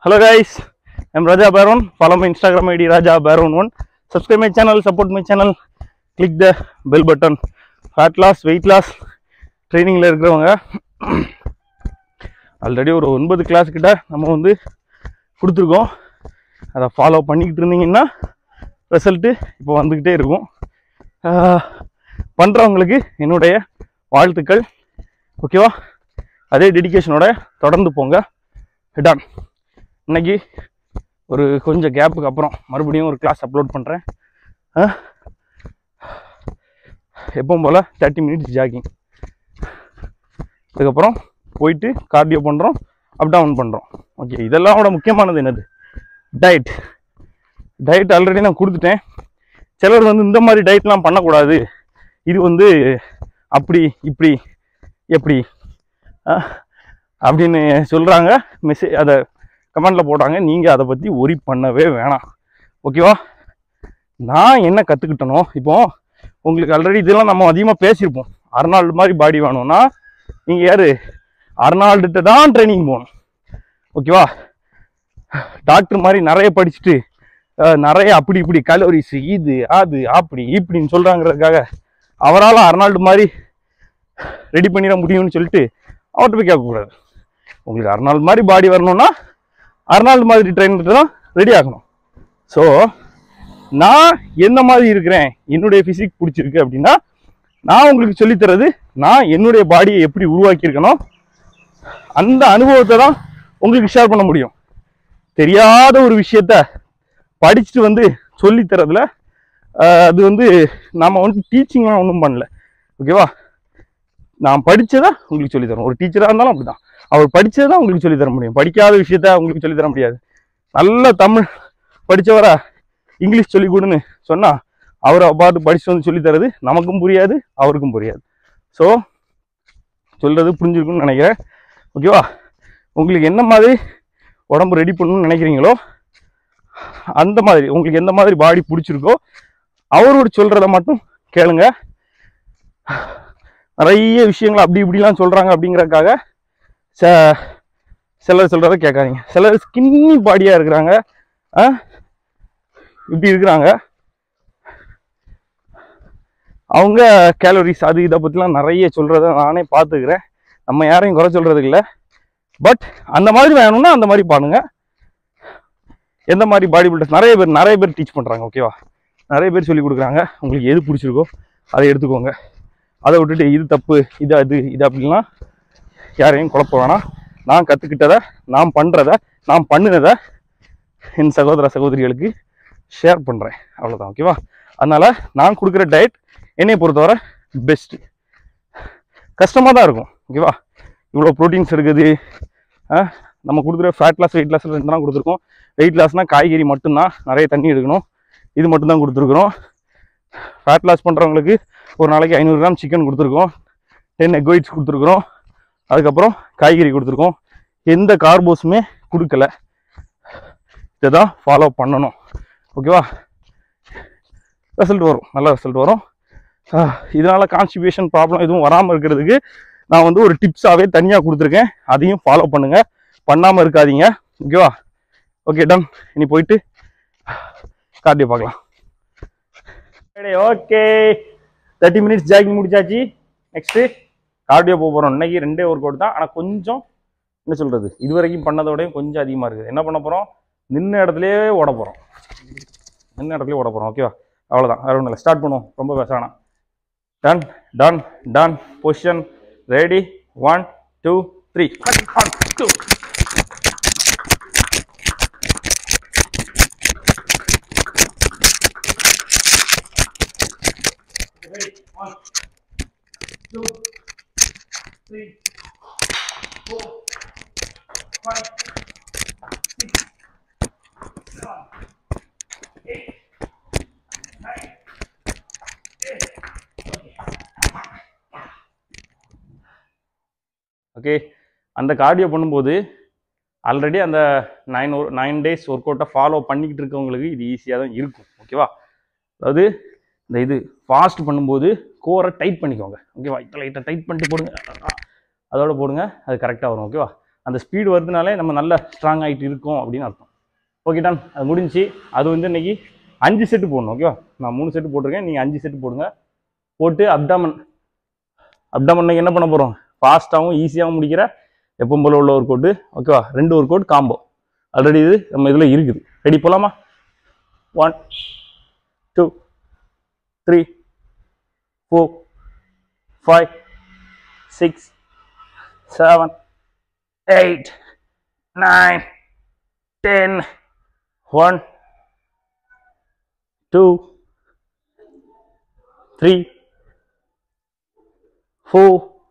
Hello guys, I'm Raja Baron. Follow my Instagram ID Raja Baron1. Subscribe my channel, support my channel. Click the bell button. Fat loss, weight loss training la irukravanga already ஒரு 9 class கிட்ட நம்ம வந்து கொடுத்துருக்கோம். அதை follow பண்ணிக்கிட்டு இருந்தீங்கன்னா result இப்போ வந்துக்கிட்டே இருக்கும். பண்ணுறவங்களுக்கு என்னுடைய வாழ்த்துக்கள். ஓகேவா? அதே டெடிக்கேஷனோட தொடர்ந்து போங்க. டன். இன்னைக்கு ஒரு கொஞ்சம் கேப்புக்கு அப்புறம் மறுபடியும் ஒரு கிளாஸ் அப்லோட் பண்ணுறேன். எப்பவும் போல் 30 மினிட்ஸ் ஜாகிங், அதுக்கப்புறம் போயிட்டு கார்டியோ பண்ணுறோம், அப் டவுன் பண்ணுறோம். ஓகே, இதெல்லாம் விட முக்கியமானது என்னது? டயட். டயட் ஆல்ரெடி நான் கொடுத்துட்டேன். சிலர் வந்து இந்த மாதிரி டயட்லாம் பண்ணக்கூடாது, இது வந்து அப்படி இப்படி எப்படி அப்படின்னு சொல்கிறாங்க. அதை கமெண்டில் போட்டாங்க. நீங்கள் அதை பற்றி ஒரி பண்ணவே வேணாம். ஓகேவா? நான் என்ன கற்றுக்கிட்டனோ, இப்போ உங்களுக்கு ஆல்ரெடி இதெல்லாம் நம்ம அதிகமாக பேசியிருப்போம். அர்னால்டு மாதிரி பாடி வேணும்னா நீங்கள் யார்? அர்னால்டுகிட்ட தான் ட்ரைனிங் போகணும். ஓகேவா? டாக்டர் மாதிரி நிறைய படிச்சுட்டு நிறைய அப்படி இப்படி கலோரிஸ் இது அது அப்படி இப்படின்னு சொல்கிறாங்கிறதுக்காக அவரால் அர்னால்டு மாதிரி ரெடி பண்ணிட முடியும்னு சொல்லிட்டு அவர்கிட்ட போய் கேட்கக்கூடாது. உங்களுக்கு அர்னால்டு மாதிரி பாடி வரணும்னா அர்னால்டு மாதிரி ட்ரைனர்கிட்ட தான் ரெடி ஆகணும். ஸோ நான் எந்த மாதிரி இருக்கிறேன், என்னுடைய ஃபிசிக் பிடிச்சிருக்கு அப்படின்னா நான் உங்களுக்கு சொல்லித்தரது நான் என்னுடைய பாடியை எப்படி உருவாக்கியிருக்கணும், அந்த அனுபவத்தை தான் உங்களுக்கு ஷேர் பண்ண முடியும். தெரியாத ஒரு விஷயத்த படிச்சுட்டு வந்து சொல்லித்தரதுல அது வந்து நாம் வந்து டீச்சிங்லாம் ஒன்றும் பண்ணல. ஓகேவா? நான் படித்ததை உங்களுக்கு சொல்லித்தரோம். ஒரு டீச்சராக இருந்தாலும் அப்படி தான், அவர் படித்ததை தான் உங்களுக்கு சொல்லித்தர முடியும். படிக்காத விஷயத்த உங்களுக்கு சொல்லித்தர முடியாது. நல்ல தமிழ் படித்தவரை இங்கிலீஷ் சொல்லிக் கொடுன்னு சொன்னால் அவரை பார்த்து படிச்சுட்டு வந்து சொல்லித்தரது நமக்கும் புரியாது, அவருக்கும் புரியாது. ஸோ சொல்கிறது புரிஞ்சிருக்குன்னு நினைக்கிறேன். ஓகேவா? உங்களுக்கு என்ன மாதிரி உடம்பு ரெடி பண்ணணும்னு நினைக்கிறீங்களோ அந்த மாதிரி, உங்களுக்கு எந்த மாதிரி பாடி பிடிச்சிருக்கோ அவரோட சொல்கிறத மட்டும் கேளுங்க. நிறைய விஷயங்கள் அப்படி இப்படிலாம் சொல்கிறாங்க அப்படிங்கிறதுக்காக சிலர் சொல்கிறத கேட்காதீங்க. சிலர் ஸ்கின்னி பாடியாக இருக்கிறாங்க, இப்படி இருக்கிறாங்க, அவங்க கேலரிஸ் அது இதை பற்றிலாம் நிறைய சொல்கிறத நானே பார்த்துக்கிறேன். நம்ம யாரையும் குறை சொல்கிறதுக்கு இல்லை. பட் அந்த மாதிரி வேணும்னா அந்த மாதிரி பாருங்க. எந்த மாதிரி பாடி பில்டர்ஸ் நிறைய பேர் டீச் பண்ணுறாங்க. ஓகேவா? நிறைய பேர் சொல்லி கொடுக்குறாங்க. உங்களுக்கு எது பிடிச்சிருக்கோ அதை எடுத்துக்கோங்க. அதை விட்டுட்டு இது தப்பு, இது அது இது அப்படின்லாம் யாரையும் குழப்ப வேணாம். நான் கற்றுக்கிட்டதை, நான் பண்ணுறதை, நான் பண்ணினதை என் சகோதர சகோதரிகளுக்கு ஷேர் பண்ணுறேன். அவ்வளோதான். ஓகேவா? அதனால் நான் கொடுக்குற டயட் என்னை பொறுத்தவரை பெஸ்ட்டு. கஷ்டமாக தான் இருக்கும். ஓகேவா? இவ்வளோ ப்ரோட்டீன்ஸ் இருக்குது. நம்ம கொடுக்குற ஃபேட் லாஸ், வெயிட் லாஸ் ரெண்டு தான் கொடுத்துருக்கோம். வெயிட் லாஸ்னால் காய்கறி மட்டும்தான், நிறைய தண்ணி எடுக்கணும், இது மட்டும்தான் கொடுத்துருக்குறோம். ஃபேட் லாஸ் பண்ணுறவங்களுக்கு ஒரு நாளைக்கு 500 கிராம் சிக்கன் கொடுத்துருக்கோம், 10 எக் ஒயிட்ஸ் கொடுத்துருக்குறோம், அதுக்கப்புறம் காய்கறி கொடுத்துருக்கோம். எந்த கார்போஸுமே கொடுக்கல. இதை தான் ஃபாலோ பண்ணணும். ஓகேவா? ரிசல்ட் வரும், நல்ல ரிசல்ட் வரும். இதனால் கான்ஸ்டிபேஷன் ப்ராப்ளம் எதுவும் வராமல் இருக்கிறதுக்கு நான் வந்து ஒரு டிப்ஸாகவே தனியாக கொடுத்துருக்கேன். அதையும் ஃபாலோ பண்ணுங்கள், பண்ணாமல் இருக்காதீங்க. ஓகேவா? Okay, done. இனி போயிட்டு கார்டியோ பார்க்கலாம். ஓகே, 30 மினிட்ஸ் ஜாகிங் முடிச்சாச்சு. நெக்ஸ்ட்டு கார்டியோ போக போகிறோம். இன்னைக்கு 2 ஒர்க் அவுட் தான். ஆனால் கொஞ்சம் என்ன சொல்கிறது, இது வரைக்கும் பண்ணதோடையும் கொஞ்சம் அதிகமாக இருக்குது. என்ன பண்ண போகிறோம்? நின்ன இடத்துலையே ஓட போகிறோம். ஓகேவா? அவ்வளோதான், வேறு ஒன்றும் இல்லை. ஸ்டார்ட் பண்ணுவோம், ரொம்ப பேசானா. Done done done. Position ready. 1 2 3. 1 2 1 2 3 4 5 6 7 8 9 10. Okay, அந்த கார்டியோ பண்ணும்போது ஆல்ரெடி அந்த 9 டேஸ் ஒர்க் அவுட்டை ஃபாலோ பண்ணிக்கிட்டு இருக்கவங்களுக்கு இது ஈஸியாக தான் இருக்கும். ஓகேவா? அதாவது இந்த இது ஃபாஸ்ட் பண்ணும்போது கோரை டைட் பண்ணிக்கோங்க. ஓகேவா? லைட்டாக டைட் பண்ணிட்டு போடுங்க, அதோட போடுங்க, அது கரெக்டாக வரும். ஓகேவா? அந்த ஸ்பீடு வருதுனாலே நம்ம நல்ல ஸ்ட்ராங் ஆகிட்டு இருக்கோம் அப்படின்னு அர்த்தம். ஓகே டன், அது முடிஞ்சு. அது வந்து இன்னைக்கு 5 செட்டு போடணும். ஓகேவா? நான் 3 செட்டு போட்டிருக்கேன், நீங்கள் 5 செட்டு போடுங்க. போட்டு அப்டாமன் என்ன பண்ண போகிறோம், ஃபாஸ்ட்டாகவும் ஈஸியாகவும் முடிக்கிற எப்போ போல உள்ள ஒர்க் அவுட்டு. ஓகேவா? 2 ஒர்க் அவுட் காம்போ ஆல்ரெடி இது நம்ம இதில் இருக்குது. ரெடி போகலாமா? 1 2 3 4 5 6 7 8 9 10 1 2 3 4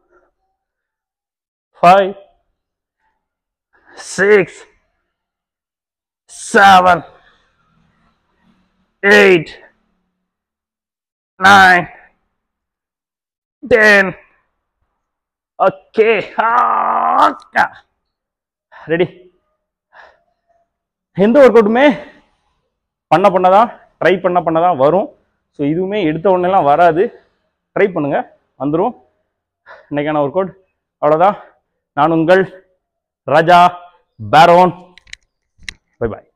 5 6 7 8 9 10. Okay, ready. எந்த ஒர்க் அவுட்டுமே பண்ணதான் ட்ரை பண்ணதான் வரும். ஸோ இதுவுமே எடுத்த உடனேலாம் வராது. ட்ரை பண்ணுங்க, வந்துடும். இன்னைக்கான ஒர்க் அவுட் அவ்வளோதான். நான் உங்கள் ராஜா பேரோன். Bye bye.